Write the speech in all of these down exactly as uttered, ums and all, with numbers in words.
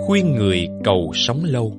Khuyên người cầu sống lâu.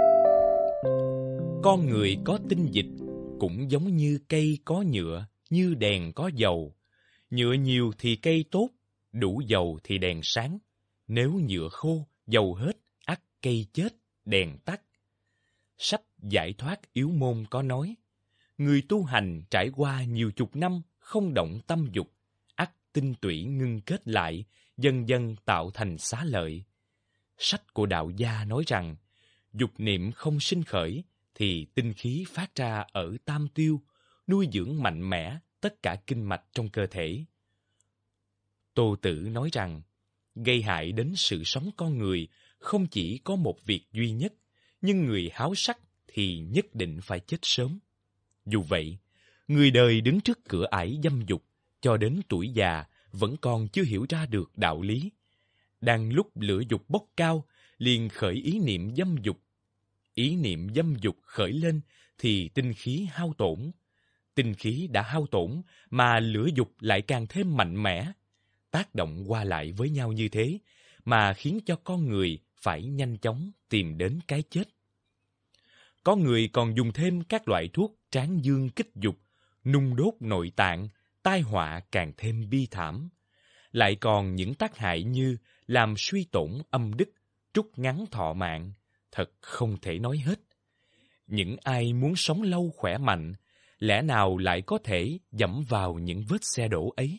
Con người có tinh dịch cũng giống như cây có nhựa, như đèn có dầu. Nhựa nhiều thì cây tốt, đủ dầu thì đèn sáng. Nếu nhựa khô, dầu hết, ắt cây chết, đèn tắt. Sách Giải thoát yếu môn có nói, người tu hành trải qua nhiều chục năm không động tâm dục, ắt tinh tủy ngưng kết lại, dần dần tạo thành xá lợi. Sách của đạo gia nói rằng, dục niệm không sinh khởi, thì tinh khí phát ra ở tam tiêu, nuôi dưỡng mạnh mẽ tất cả kinh mạch trong cơ thể. Tô Tử nói rằng, gây hại đến sự sống con người không chỉ có một việc duy nhất, nhưng người háo sắc thì nhất định phải chết sớm. Dù vậy, người đời đứng trước cửa ải dâm dục, cho đến tuổi già vẫn còn chưa hiểu ra được đạo lý. Đang lúc lửa dục bốc cao, liền khởi ý niệm dâm dục. Ý niệm dâm dục khởi lên thì tinh khí hao tổn. Tinh khí đã hao tổn mà lửa dục lại càng thêm mạnh mẽ. Tác động qua lại với nhau như thế mà khiến cho con người phải nhanh chóng tìm đến cái chết. Có người còn dùng thêm các loại thuốc tráng dương kích dục, nung đốt nội tạng, tai họa càng thêm bi thảm. Lại còn những tác hại như làm suy tổn âm đức, trút ngắn thọ mạng, thật không thể nói hết. Những ai muốn sống lâu khỏe mạnh, lẽ nào lại có thể dẫm vào những vết xe đổ ấy?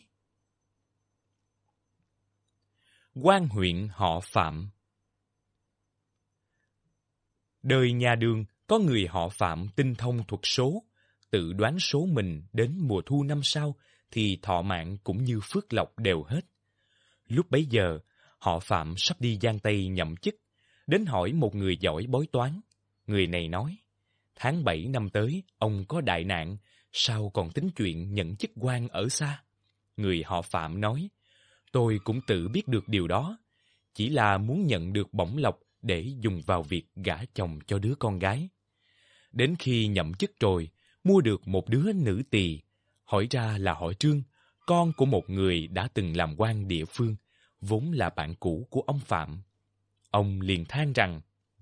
Quan huyện họ Phạm. Đời nhà Đường có người họ Phạm tinh thông thuật số, tự đoán số mình đến mùa thu năm sau thì thọ mạng cũng như phước lộc đều hết. Lúc bấy giờ, họ Phạm sắp đi Giang Tây nhậm chức, đến hỏi một người giỏi bói toán. Người này nói, tháng bảy năm tới, ông có đại nạn, sao còn tính chuyện nhận chức quan ở xa? Người họ Phạm nói, tôi cũng tự biết được điều đó, chỉ là muốn nhận được bổng lộc để dùng vào việc gả chồng cho đứa con gái. Đến khi nhậm chức rồi, mua được một đứa nữ tỳ, hỏi ra là họ Trương, con của một người đã từng làm quan địa phương, vốn là bạn cũ của ông Phạm. Ông liền than rằng,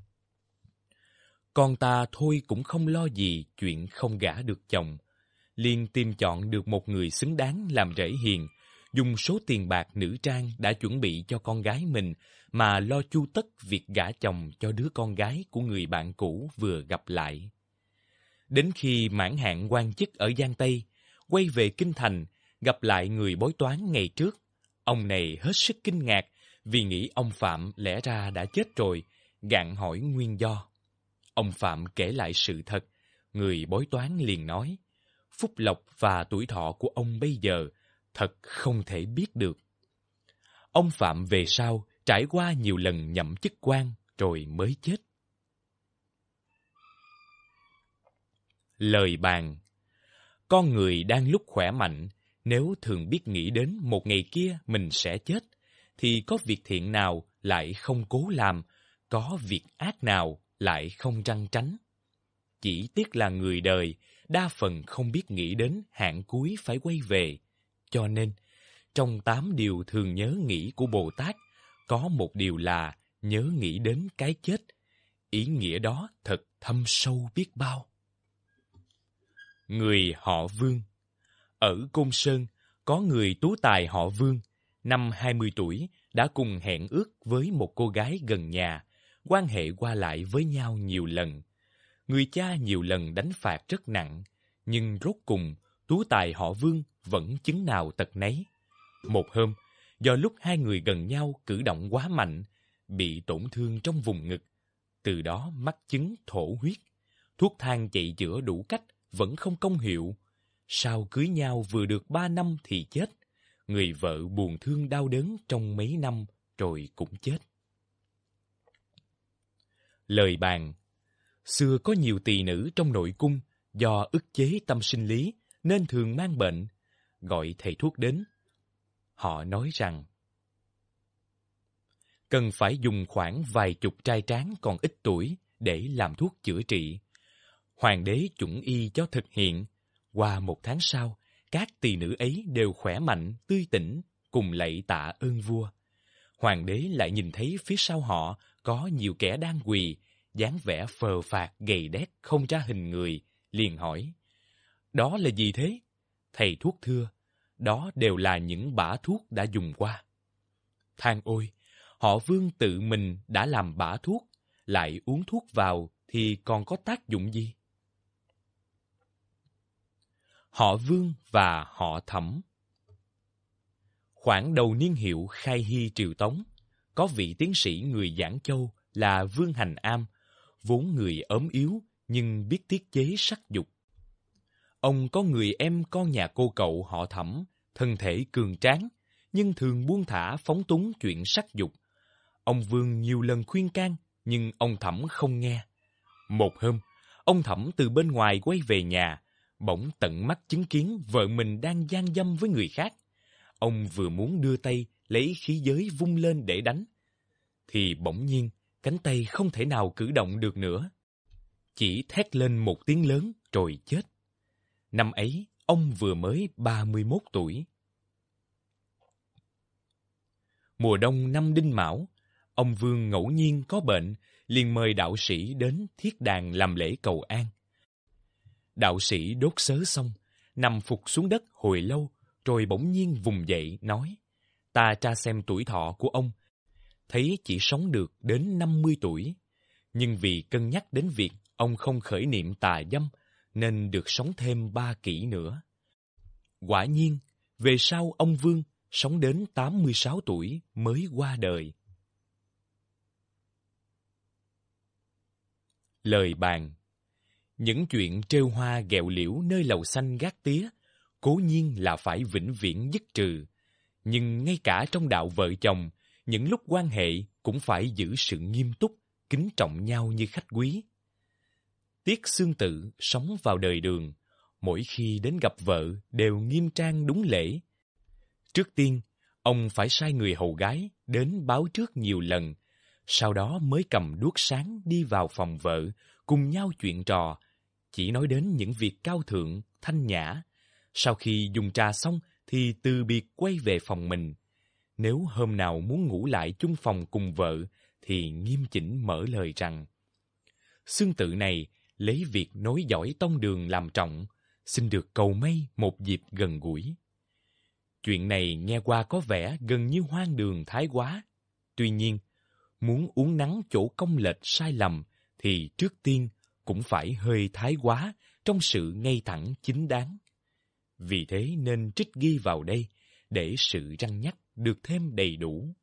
con ta thôi cũng không lo gì chuyện không gả được chồng, liền tìm chọn được một người xứng đáng làm rể hiền, dùng số tiền bạc nữ trang đã chuẩn bị cho con gái mình mà lo chu tất việc gả chồng cho đứa con gái của người bạn cũ vừa gặp lại. Đến khi mãn hạn quan chức ở Giang Tây, quay về kinh thành, gặp lại người bói toán ngày trước, ông này hết sức kinh ngạc vì nghĩ ông Phạm lẽ ra đã chết rồi, gạn hỏi nguyên do. Ông Phạm kể lại sự thật, người bói toán liền nói, phúc lộc và tuổi thọ của ông bây giờ thật không thể biết được. Ông Phạm về sau trải qua nhiều lần nhậm chức quan rồi mới chết. Lời bàn. Con người đang lúc khỏe mạnh, nếu thường biết nghĩ đến một ngày kia mình sẽ chết, thì có việc thiện nào lại không cố làm, có việc ác nào lại không răn tránh. Chỉ tiếc là người đời, đa phần không biết nghĩ đến hạn cuối phải quay về. Cho nên, trong tám điều thường nhớ nghĩ của Bồ Tát, có một điều là nhớ nghĩ đến cái chết. Ý nghĩa đó thật thâm sâu biết bao. Người họ Vương. Ở Côn Sơn, có người tú tài họ Vương, năm hai mươi tuổi, đã cùng hẹn ước với một cô gái gần nhà, quan hệ qua lại với nhau nhiều lần. Người cha nhiều lần đánh phạt rất nặng, nhưng rốt cùng, tú tài họ Vương vẫn chứng nào tật nấy. Một hôm, do lúc hai người gần nhau cử động quá mạnh, bị tổn thương trong vùng ngực, từ đó mắc chứng thổ huyết. Thuốc thang chạy chữa đủ cách, vẫn không công hiệu. Sau cưới nhau vừa được ba năm thì chết. Người vợ buồn thương đau đớn trong mấy năm rồi cũng chết. Lời bàn. Xưa có nhiều tỳ nữ trong nội cung do ức chế tâm sinh lý nên thường mang bệnh. Gọi thầy thuốc đến. Họ nói rằng cần phải dùng khoảng vài chục trai tráng còn ít tuổi để làm thuốc chữa trị. Hoàng đế chuẩn y cho thực hiện. Qua một tháng sau, các tỳ nữ ấy đều khỏe mạnh, tươi tỉnh, cùng lạy tạ ơn vua. Hoàng đế lại nhìn thấy phía sau họ có nhiều kẻ đang quỳ, dáng vẻ phờ phạc gầy đét không ra hình người, liền hỏi: "Đó là gì thế?" Thầy thuốc thưa: "Đó đều là những bã thuốc đã dùng qua." Than ôi, họ Vương tự mình đã làm bã thuốc, lại uống thuốc vào thì còn có tác dụng gì? Họ Vương và họ Thẩm. Khoảng đầu niên hiệu khai hy triều Tống, có vị tiến sĩ người Giảng Châu là Vương Hành Am, vốn người ốm yếu nhưng biết tiết chế sắc dục. Ông có người em con nhà cô cậu họ Thẩm, thân thể cường tráng, nhưng thường buông thả phóng túng chuyện sắc dục. Ông Vương nhiều lần khuyên can, nhưng ông Thẩm không nghe. Một hôm, ông Thẩm từ bên ngoài quay về nhà, bỗng tận mắt chứng kiến vợ mình đang gian dâm với người khác. Ông vừa muốn đưa tay lấy khí giới vung lên để đánh, thì bỗng nhiên cánh tay không thể nào cử động được nữa, chỉ thét lên một tiếng lớn rồi chết. Năm ấy, ông vừa mới ba mươi mốt tuổi. Mùa đông năm Đinh Mão, ông Vương ngẫu nhiên có bệnh, liền mời đạo sĩ đến thiết đàn làm lễ cầu an. Đạo sĩ đốt sớ xong, nằm phục xuống đất hồi lâu, rồi bỗng nhiên vùng dậy nói: "Ta tra xem tuổi thọ của ông, thấy chỉ sống được đến năm mươi tuổi, nhưng vì cân nhắc đến việc ông không khởi niệm tà dâm, nên được sống thêm ba kỷ nữa." Quả nhiên, về sau ông Vương sống đến tám mươi sáu tuổi mới qua đời. Lời bàn: những chuyện trêu hoa ghẹo liễu nơi lầu xanh gác tía, cố nhiên là phải vĩnh viễn dứt trừ. Nhưng ngay cả trong đạo vợ chồng, những lúc quan hệ cũng phải giữ sự nghiêm túc, kính trọng nhau như khách quý. Tiết Xương Tự sống vào đời Đường, mỗi khi đến gặp vợ đều nghiêm trang đúng lễ. Trước tiên, ông phải sai người hầu gái đến báo trước nhiều lần, sau đó mới cầm đuốc sáng đi vào phòng vợ, cùng nhau chuyện trò, chỉ nói đến những việc cao thượng, thanh nhã. Sau khi dùng trà xong thì từ biệt quay về phòng mình. Nếu hôm nào muốn ngủ lại chung phòng cùng vợ thì nghiêm chỉnh mở lời rằng: "Xương Tự này lấy việc nối dõi tông đường làm trọng, xin được cầu may một dịp gần gũi." Chuyện này nghe qua có vẻ gần như hoang đường thái quá. Tuy nhiên, muốn uốn nắn chỗ cong lệch sai lầm thì trước tiên cũng phải hơi thái quá trong sự ngay thẳng chính đáng. Vì thế nên trích ghi vào đây để sự răn nhắc được thêm đầy đủ.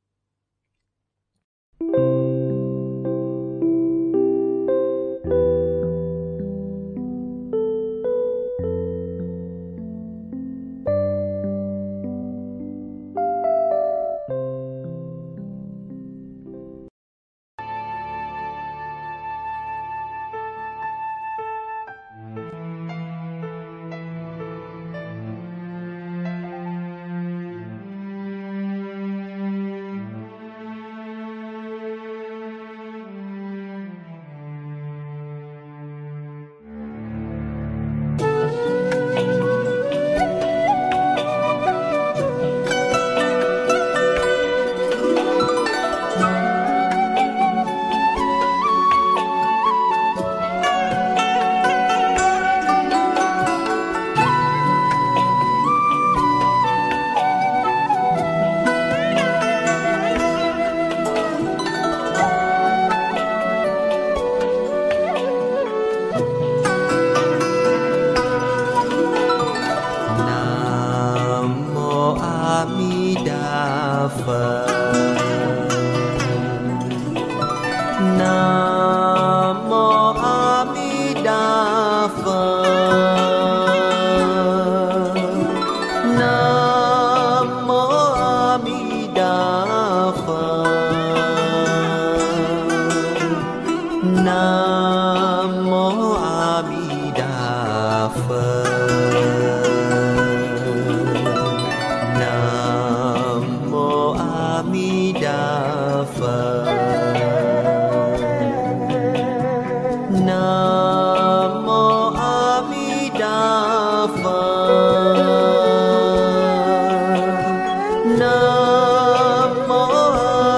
Nam mô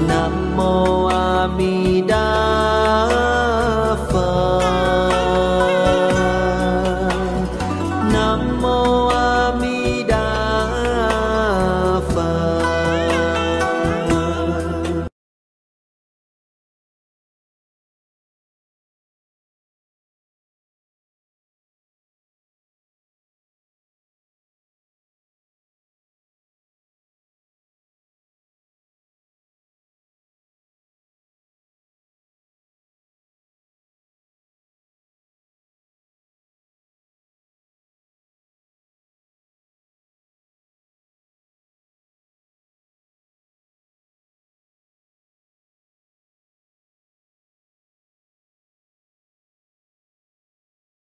Nam mô A Di